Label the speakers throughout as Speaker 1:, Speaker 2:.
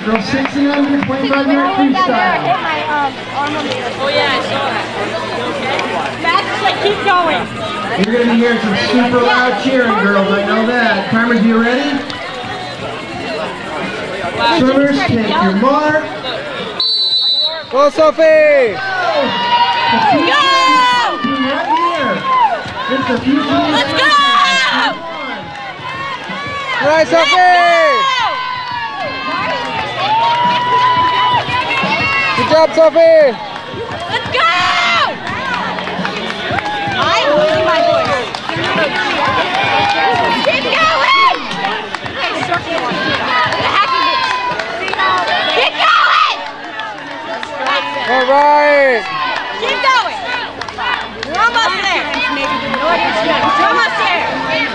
Speaker 1: Girl 6 and under, 25-minute freestyle.
Speaker 2: Oh yeah, I saw that. Matt's like, keep going.
Speaker 1: You're going to be hearing some super loud cheering, girls. I know that. Timers, you ready?
Speaker 2: Wow.
Speaker 1: Swimmers, take your mark.
Speaker 3: Go, Sophie!
Speaker 1: Go! Right here. It's the future.
Speaker 2: Let's go!
Speaker 3: All right, Sophie! Good job, Sophie!
Speaker 2: Let's go! I'm losing my voice. Keep going! Keep going!
Speaker 3: All right!
Speaker 2: Keep going! We're almost there. We're almost there.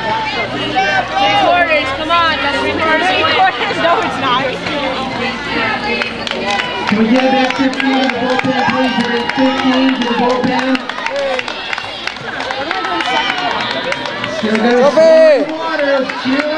Speaker 2: 3/4, come on. That's 3/4. 3/4? No, it's not.
Speaker 1: Can we get it back 15 to the bullpen, please? We're at 15 to the bullpen. Still got to water. Cheers.